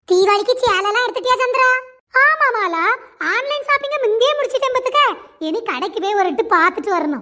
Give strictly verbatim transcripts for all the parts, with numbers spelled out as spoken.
தீபாவளிக்கு சேலெல்லாம் எடுத்துட்டியா சந்திரா? ஆமா மாலா, ஆன்லைன் ஷாப்பிங்க முந்தே முடிச்சிட்டேன் பத்துக்க. இனி கடைக்கு போய் ஒரு எட்டு பார்த்துட்டு வரணும்.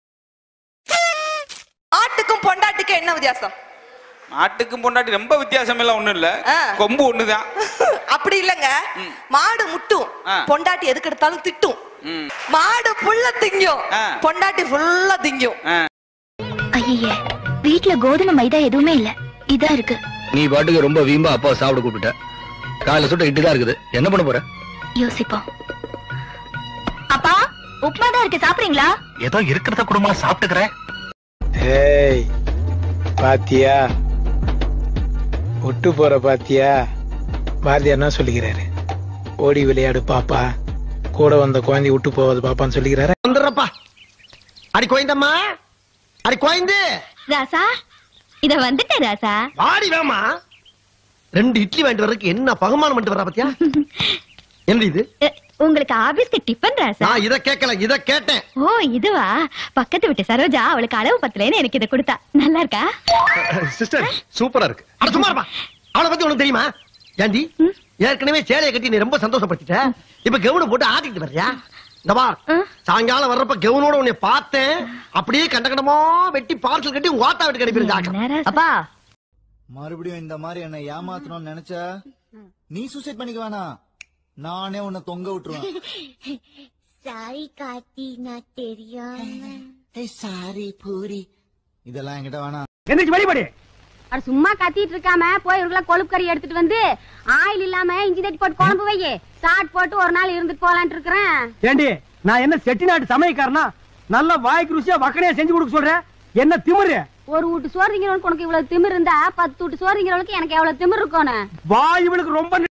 ஆட்டுக்கும் பொண்டாட்டிக்கும் என்ன வித்தியாசம்? ஆட்டுக்கும் பொண்டாட்டி ரொம்ப வித்தியாசம் எல்லாம் ஒண்ணும் இல்ல, கொம்பு ஒண்ணுதான். அப்படி இல்லங்க, மாடு முட்டும், பொண்டாட்டி எதுக்கு எடுத்தாலும் திட்டும். மாடு புல்ல திங்கும், பொண்டாட்டி ஃபுல்லா திங்கும். ஐயே, வீட்ல கோதுமை மைதா எதுவுமே இல்ல, இதா இருக்கு. நீ பாட்டுக்கு ரொம்ப வீம்பா அப்பா சாப்பிட கூப்பிட்ட. காலைல சுட்ட இட்டு தான் இருக்குது, என்ன பண்ண போற? யோசிப்போம். அப்பா, உப்மா தான் இருக்கு, சாப்பிடுறீங்களா? ஏதோ இருக்கிறத குடும்பமா சாப்பிட்டுக்கிறேன். ஏய் பாத்தியா, ஒட்டு போற பாத்தியா? பாரதியார் என்ன சொல்லிக்கிறாரு? ஓடி விளையாடு பாப்பா, கூட வந்த குழந்தை விட்டு போவது பாப்பான்னு சொல்லிக்கிறாரு. வந்துடுறப்பா. அடி கோயந்தம்மா, அடி கோயந்து. ராசா, இத வந்துட்ட ராசா. வாடி வேமா. ரெண்டு இட்லி வாங்கிட்டு வர்றதுக்கு என்ன பகமானம் பண்ணிட்டு வர்ற பாத்தியா? என்ன இது? உங்களுக்கு ஆபீஸ்க்கு டிஃபன் ராசா. நான் இத கேட்கல, இத கேட்டேன். ஓ இதுவா? பக்கத்து வீட்டு சரோஜா அவளுக்கு அளவு பத்தலன்னு எனக்கு இத கொடுத்தா. நல்லா இருக்கா? சிஸ்டர் சூப்பரா இருக்கு. அட சும்மா இருப்பா. அவளை பத்தி உனக்கு தெரியுமா? ஏண்டி ஏற்கனவே சேலையை கட்டி நீ ரொம்ப சந்தோஷப்படுத்திட்ட, இப்ப கவுன போட்டு ஆட்டிட்டு வர்றியா? இந்த பார், சாயங்காலம் வர்றப்ப கவுனோட உன்னை பார்த்தேன், அப்படியே கண்ட கண்டமா வெட்டி பார்சல் கட்டி உங்க வாத்தா வீட்டுக்கு அனுப்பிடுங்க. அப்பா மறுபடியும் இந்த மாதிரி என்ன ஏமாத்தணும்னு நினைச்ச நீ சூசைட் பண்ணிக்க வேணாம், நானே உன்னை தொங்க விட்டுருவேன். சாரி காட்டி நான் தெரியாம. சாரி பூரி, இதெல்லாம் என்கிட்ட வேணாம். எந்திரிச்சு வழிபடி. அட சும்மா கத்திட்டு இருக்காம போய் ஒரு கிலோ கொழுப்பு கறி எடுத்துட்டு வந்து ஆயில் இல்லாம இஞ்சி தட்டி போட்டு குழம்பு வையே, சாட் போட்டு ஒரு நாள் இருந்துட்டு போலான்ட்டு இருக்கிறேன். ஏண்டி நான் என்ன செட்டிநாட்டு சமையக்காரனா? நல்ல வாய்க்கு ருசியா வக்கனையா செஞ்சு கொடுக்க சொல்றேன், என்ன திமிரு? ஒரு வீட்டு சோறு திங்கிறவனுக்கு உனக்கு இவ்வளவு திமிர் இருந்தா பத்து வீட்டு சோறு திங்கிறவனுக்கு எனக்கு எவ்வளவு திமிர் இருக்கணும்? வாய் இவளுக்கு ரொம்ப